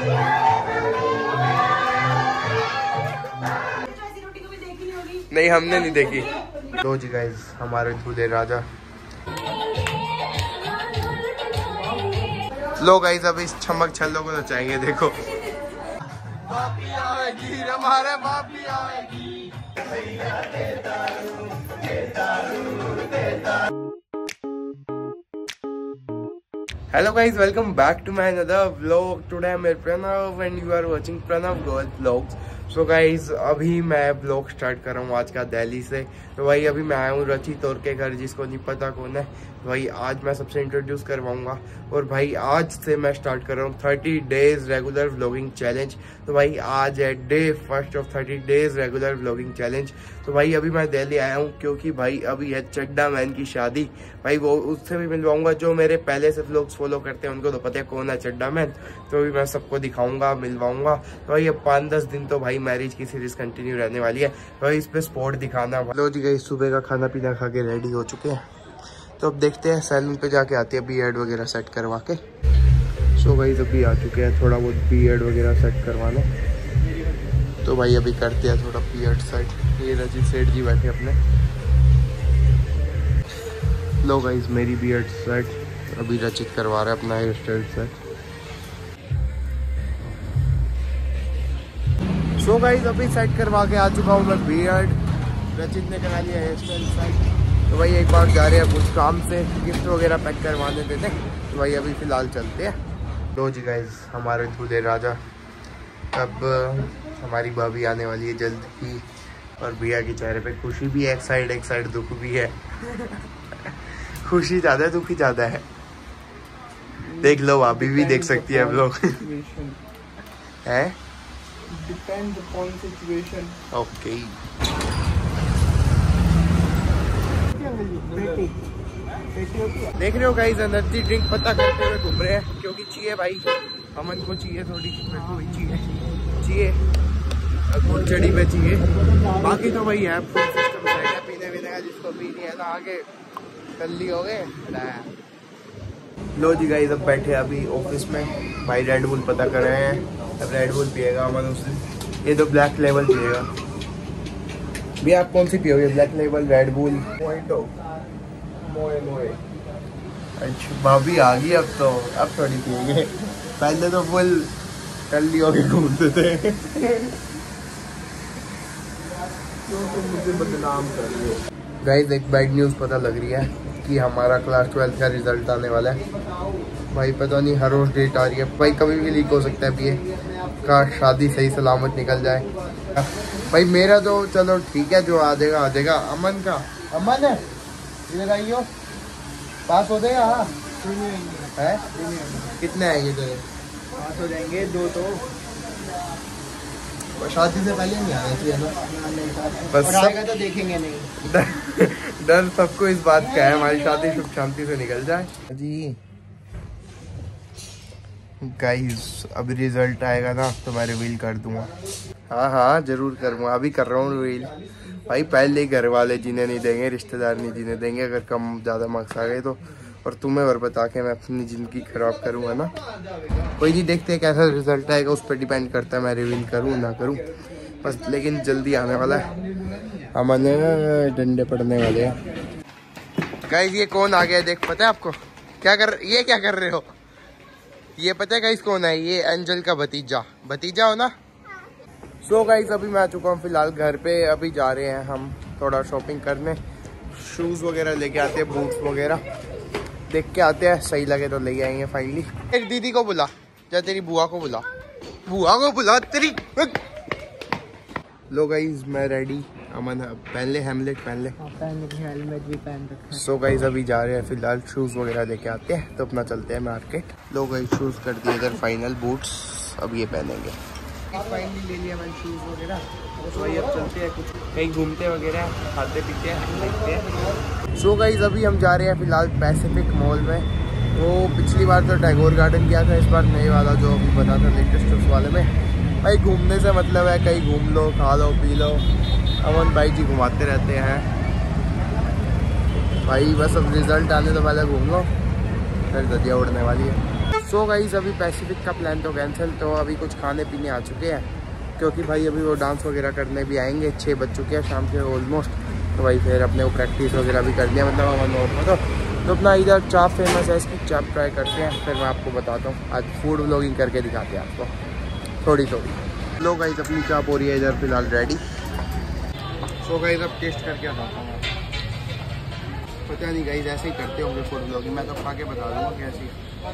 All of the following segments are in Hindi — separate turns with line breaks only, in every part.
नहीं हमने नहीं देखी। लो जी गाइस, हमारे दूल्हे राजा। लो गाइस, अब इस चमक छल्लों को नचाएंगे। देखो बापी आएगी, हमारे बापी आएगी। Hello guys, welcome back to my another vlog. Today I'm Pranav and you are watching Pranav Girl Vlogs. So guys, अभी मैं vlog स्टार्ट कर रहा हूँ आज का दिल्ली से। तो भाई अभी मैं आया हूँ रचित और के घर, जिसको नहीं पता कौन है भाई, आज मैं सबसे इंट्रोड्यूस करवाऊंगा। और भाई आज से मैं स्टार्ट कर रहा हूँ 30 डेज रेगुलर व्लॉगिंग चैलेंज। तो भाई आज है day first of 30 days regular vlogging challenge. तो भाई अभी मैं दिल्ली आया हूँ क्योंकि भाई अभी है चड्डा मैन की शादी। भाई वो उससे भी मिलवाऊंगा। जो मेरे पहले से व्लॉग्स फॉलो करते हैं उनको तो पता है कौन है चड्डा मैन। तो अभी मैं सबको दिखाऊंगा, मिलवाऊंगा। तो भाई अब 5-10 दिन तो भाई मैरिज की सीरीज कंटिन्यू रहने वाली है। तो भाई इस पे स्पॉट दिखाना। लो जी गाइस, सुबह का खाना पीना खा के रेडी हो चुके हैं। तो अब देखते हैं सैलून पे जाके आते हैं बियर्ड वगैरह सेट करवा के। सो भाई अभी आ चुके हैं थोड़ा बहुत बियर्ड वगैरह सेट करवाने। तो भाई अभी करते हैं थोड़ा बियर्ड सेट। ये रजित सेठ जी बैठे अपने। लो गाइस, मेरी बियर्ड सेट अभी रचित करवा रहा है अपना hairstyle set. So guys अभी सेट करवा के आ चुका हूँ मैं बियर्ड। रचित ने करा लिया हेयर स्टाइल सेट। तो भाई एक बार जा रहे हैं कुछ काम से, गिफ्ट वगैरह पैक करवाने देते। तो भाई अभी फिलहाल चलते हैं। लो जी गाइस, हमारे दूल्हे राजा। अब हमारी भाभी आने वाली है जल्द ही। और भैया के चेहरे पे खुशी भी है, एक साइड दुख भी है। खुशी ज्यादा है, दुख ही ज्यादा है। देख लो, भाभी भी देख सकती है हम लोग। है डिपेंड अपॉन सिचुएशन। ओके, देख रहे हो गाइस, एनर्जी ड्रिंक पता करते हुए घूम रहे हैं क्योंकि चाहिए भाई, अमन को चाहिए थोड़ी चाहिए गुड़ चढ़ी पे चाहिए। बाकी तो भाई है फुल सिस्टम है पीने वीने का, जिसको पीनी है ना आगे कल्ली हो गए। लो जी गाइस, अब बैठे अभी ऑफिस में। भाई रेड बुल पता कर रहे हैं। अब रेड बुल पिएगा अमन उसने। ये तो ब्लैक लेबल पिएगा। भैया आप कौन सी पियोगे, Black Label, Red Bull, mojito? मोए। अच्छा भाभी आ गई अब थोड़ी पिएंगे। पहले तो फुल कल्ली होके घूमते थे। मुझे बदनाम कर रहे हो गाइस। एक बैड न्यूज़ पता लग रही है कि हमारा क्लास 12 का रिजल्ट आने वाला है। भाई पता नहीं हर रोज डेट आ रही है भाई, कभी भी लीक हो सकता है। ये का शादी सही सलामत निकल जाए भाई। मेरा तो चलो ठीक है, जो आ जाएगा। अमन का, अमन है इधर आइयो, पास हो जाएगा। हाँ है, कितने आएंगे तेरे? 5 हो जाएंगे, 2 तो शादी से पहले नहीं आना चाहिए ना। बस आएगा तो देखेंगे नहीं। डर सबको इस बात का है हमारी शादी सुख शांति से निकल जाए जी। गाइस अभी रिजल्ट आएगा ना तो मैं रिवील कर दूंगा। हाँ जरूर करूँगा, अभी कर रहा हूँ रिवील। भाई पहले ही घर वाले जीने नहीं देंगे, रिश्तेदार नहीं जीने देंगे अगर कम ज़्यादा मार्क्स आ गए तो। और तुम्हें और बता के मैं अपनी ज़िंदगी खराब करूँगा ना। कोई नहीं, देखते हैं कैसा रिजल्ट आएगा, उस पर डिपेंड करता है मैं रिवील करूँ ना करूँ बस। लेकिन जल्दी आने वाला है, हमारे डंडे पड़ने वाले हैं। गाइस ये कौन आ गया देख, पता है आपको? क्या कर रहे हो? ये पता है गाइस कौन है? ये एंजल का भतीजा हो ना। सो गाइस अभी मैं आ चुका हूँ फिलहाल घर पे। अभी जा रहे हैं हम थोड़ा शॉपिंग करने, शूज़ वगैरह लेके आते हैं, बूट्स वगैरह देख के आते हैं। सही लगे तो ले आएंगे फाइनली। एक दीदी को बुला, या तेरी बुआ को बुला तेरी। लो गाइस मैं रेडी। अमन पहन ले हेमलेट, पहन ले। हेलमेट भी पहन रखा है। सो गाइस अभी जा रहे हैं फिलहाल शूज़ वगैरह लेके आते हैं तो अपना चलते हैं मार्केट। लो गाइस शूज़ कर दिए इधर फाइनल, बूट्स अब ये पहनेंगे। फाइनली ले लिया मैंने शूज़ वगैरह। तो वही अब चलते हैं कुछ कहीं घूमते वगैरह, खाते पीते हैं, देखते हैं। सो गाइस अभी हम जा रहे हैं फिलहाल पैसिफिक मॉल में। वो पिछली बार तो टैगोर गार्डन किया था, इस बार नए वाला जो अभी बना था लेटेस्ट उस वाले में। भाई घूमने से मतलब है कहीं घूम लो, खा लो, पी लो। अमन भाई जी घुमाते रहते हैं भाई। बस अब रिजल्ट आने तो पहले घूम लो, फिर दरिया उड़ने वाली है। सो गाइस अभी पैसिफिक का प्लान तो कैंसिल, तो अभी कुछ खाने पीने आ चुके हैं क्योंकि भाई अभी वो डांस वगैरह करने भी आएंगे। 6 बज चुके हैं शाम के ऑलमोस्ट, तो भाई फिर अपने को प्रैक्टिस वगैरह भी करनी है, मतलब तो अपना इधर चाप फेमस है, इसकी चाप ट्राई करते हैं, फिर मैं आपको बताता हूँ। आज फूड व्लॉगिंग करके दिखाते हैं आपको थोड़ी थोड़ी। लो गाइस अपनी चाप हो रही है इधर फिलहाल रेडी। सो गाइस अब टेस्ट करके बताता हूँ। पता नहीं गाइस ऐसे ही करते होंगे फूड व्लॉगिंग, मैं तो खा के बता दूँगा कैसी।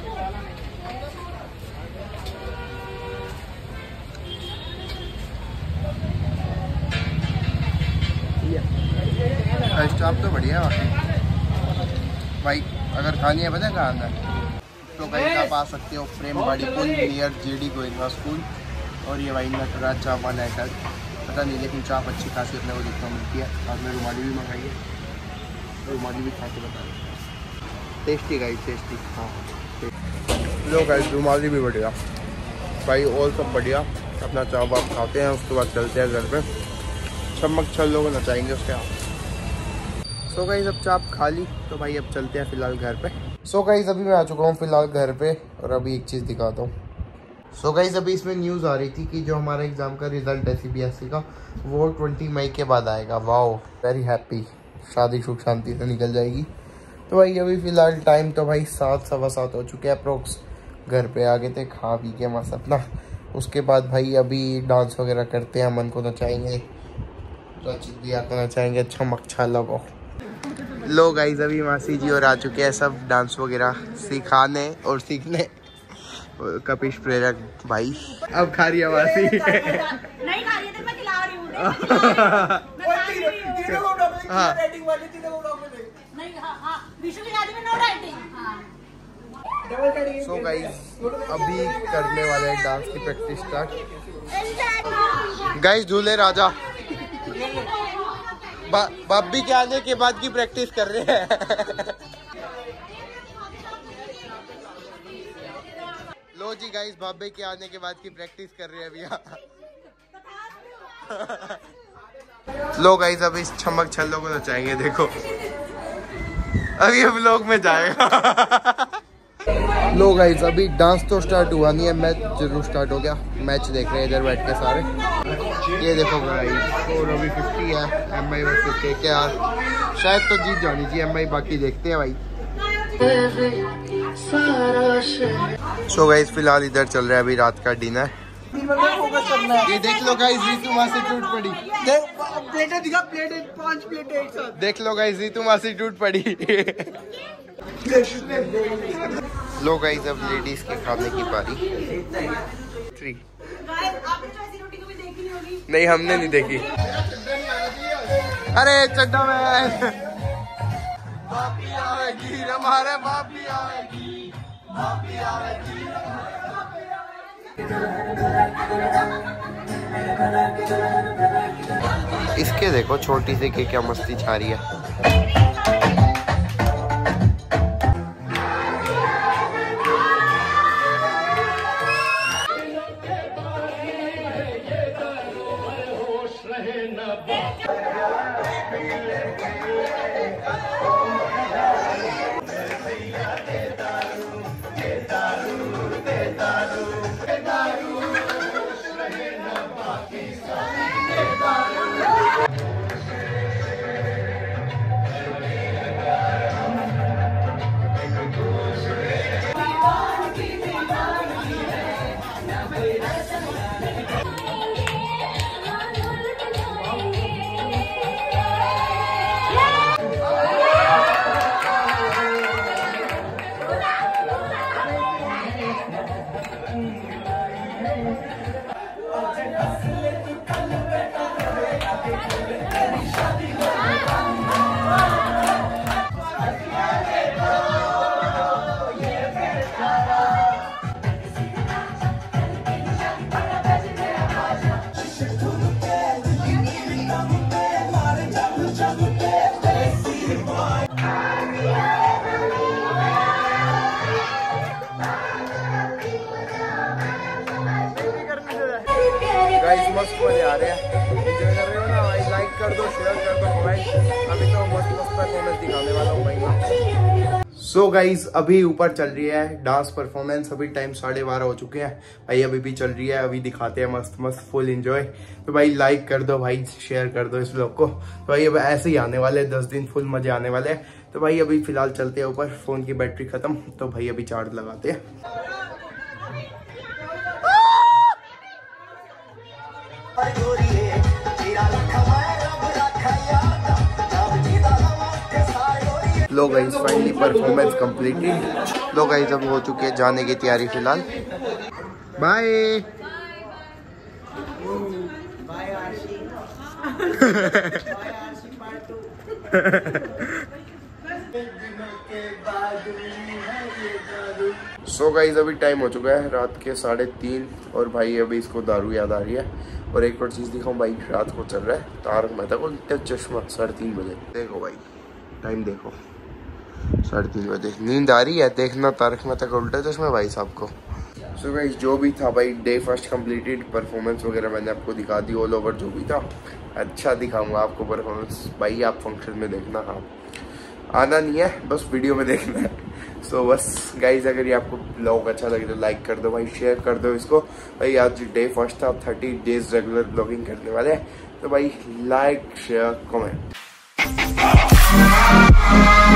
चाप तो बढ़िया है भाई। अगर खानी है पता है कहाँ अंदर, तो गाइस आप आ सकते हो frame body pull near JD Goenka school. और ये भाई नटराज चाप वाला है, पता नहीं लेकिन चाप अच्छी खासी अपने को देखने को मिलती है। साथ में रुमाली भी मंगाई है, रुमाली भी खा के बता रहे। Tasty guys tasty. हाँ लो गाइस रुमाली भी बढ़िया भाई, और सब बढ़िया। अपना चाप आप खाते हैं, उसके बाद चलते हैं घर पे, चमक छल लोग नचाएंगे उसके आप। सो गाइस अब चाप खा ली, तो भाई अब चलते हैं फिलहाल घर पे। सो गाइस अभी मैं आ चुका हूँ फिलहाल घर पे, और अभी एक चीज़ दिखाता हूँ। सो गाइस अभी इसमें न्यूज़ आ रही थी कि जो हमारा एग्ज़ाम का रिजल्ट है CBSE का, वो 20 मई के बाद आएगा। वाओ वेरी हैप्पी, शादी सुख शांति से निकल जाएगी। तो भाई अभी फ़िलहाल टाइम तो भाई 7 सवा 7 हो चुके हैं अप्रोक्स। घर पे आ गए थे खा पी के मस्त अपना। उसके बाद भाई अभी डांस वगैरह करते हैं, अमन को नचाएंगे, रचित दिया को नचाएंगे, छमक छाला को। लो गाइस अभी मासी जी और आ चुके हैं सब डांस वगैरह सिखाने और सीखने। कपिश प्रेरक भाई अब खा रही है मासी। नहीं खा रही है, मैं खिला रही हूं। सो गाइस अभी करने वाले हैं डांस की प्रैक्टिस स्टार्ट। गाइस दूल्हे राजा बाबी के आने के बाद की प्रैक्टिस कर रहे हैं। लो जी गाइस बाबे के आने के बाद की प्रैक्टिस कर रहे हैं अभी। लो गाइस अब इस छमक छल्लों को नचाएंगे, देखो अभी हम लोग में जाएगा। लो गाइस अभी डांस तो स्टार्ट हुआ नहीं है, मैच जरूर स्टार्ट हो गया। मैच देख रहे हैं इधर बैठ के सारे। ये देखो गाइस और अभी 50 है MI वर्सेस KKR। शायद तो जीत जानी चाहिए MI, बाकी देखते हैं भाई। सो गाइस फिलहाल इधर चल रहा है अभी रात का डिनर। ये देख लो गाइस रीतू माँ से टूट पड़ी। प्लेटें दिखा, प्लेटें 5 प्लेटें एक साथ। देख लो गाइस रीतू माँ से टूट पड़ी। लो गाइस अब लेडीज के खाने की बारी। 3 नहीं हमने नहीं देखी। अरे चड्डा में बापी आएगी हमारे, बापी आएगी, बापी आएगी। इसके देखो छोटी सी के क्या मस्ती छा रही है। गाइस मस्त मजे आ रहे हैं, एंजॉय कर रहे हो ना भाई। लाइक कर दो, शेयर कर दो, कमेंट। अभी तो मस्त मस्त परफॉर्मेंस दिखाने वाला हूँ भाई। सो गाइज अभी ऊपर चल रही है डांस परफॉर्मेंस। अभी टाइम 12:30 हो चुके हैं भाई, अभी भी चल रही है। अभी दिखाते हैं मस्त मस्त फुल एंजॉय। तो भाई लाइक कर दो भाई, शेयर कर दो इस ब्लॉग को। तो भाई अब ऐसे ही आने वाले 10 दिन फुल मजे आने वाले हैं। तो भाई अभी फिलहाल चलते हैं ऊपर, फोन की बैटरी खत्म, तो भाई अभी चार्ज लगाते हैं। लो गाइस फाइनली परफॉर्मेंस कंप्लीटेड। लो गाइस अब हो चुके हैं जाने की तैयारी फिलहाल। बाय सो गाइस अभी टाइम हो चुका है रात के 3:30 और भाई अभी इसको दारू याद आ रही है। और एक और चीज दिखाऊं भाई, रात को चल रहा है तारक मेहता का उल्टा चश्मा 3:30 बजे। देखो भाई टाइम देखो 3:30 बजे, नींद आ रही है, देखना तारक मेहता का उल्टा चश्मा भाई साहब को। सो गाइस जो भी था भाई डे फर्स्ट कंप्लीटेड। परफॉर्मेंस वगैरह मैंने आपको दिखा दी ऑल ओवर, जो भी था अच्छा दिखाऊंगा आपको परफॉर्मेंस भाई, आप फंक्शन में देखना। हाँ आना नहीं है, बस वीडियो में देखना है। सो बस गाइज अगर ये आपको ब्लॉग अच्छा लगे तो लाइक कर दो भाई, शेयर कर दो इसको भाई। आज डे फर्स्ट था, 30 डेज रेगुलर ब्लॉगिंग करने वाले हैं। तो भाई लाइक शेयर कमेंट।